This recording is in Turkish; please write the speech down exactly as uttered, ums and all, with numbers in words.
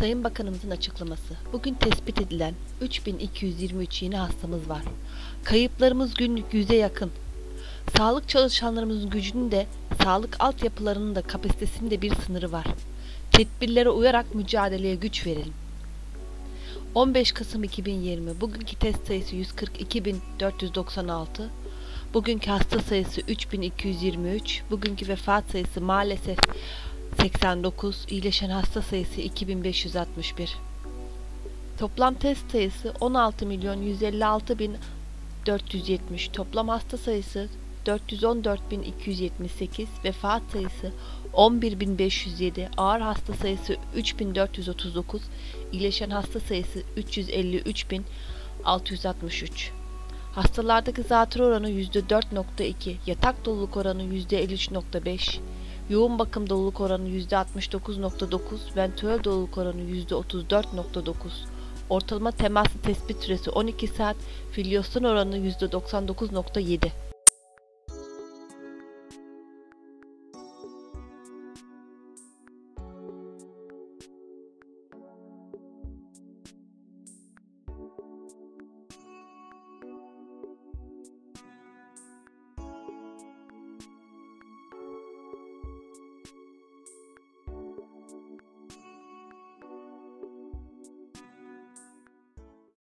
Sayın Bakanımızın açıklaması. Bugün tespit edilen üç bin iki yüz yirmi üç yeni hastamız var. Kayıplarımız günlük yüze yakın. Sağlık çalışanlarımızın gücünün de, sağlık altyapılarının da kapasitesinin de bir sınırı var. Tedbirlere uyarak mücadeleye güç verelim. on beş Kasım iki bin yirmi. Bugünkü test sayısı yüz kırk iki bin dört yüz doksan altı. Bugünkü hasta sayısı üç bin iki yüz yirmi üç. Bugünkü vefat sayısı maalesef seksen dokuz. İyileşen hasta sayısı iki bin beş yüz altmış bir. Toplam test sayısı on altı milyon yüz elli altı bin dört yüz yetmiş. Toplam hasta sayısı dört yüz on dört bin iki yüz yetmiş sekiz. Vefat sayısı on bir bin beş yüz yedi. Ağır hasta sayısı üç bin dört yüz otuz dokuz. İyileşen hasta sayısı üç yüz elli üç bin altı yüz altmış üç. Hastalardaki zatürre oranı yüzde dört nokta iki, yatak doluluk oranı yüzde elli üç nokta beş, yoğun bakım doluluk oranı yüzde altmış dokuz nokta dokuz, ventüel doluluk oranı yüzde otuz dört nokta dokuz, ortalama temaslı tespit süresi on iki saat, filyasyon oranı yüzde doksan dokuz nokta yedi.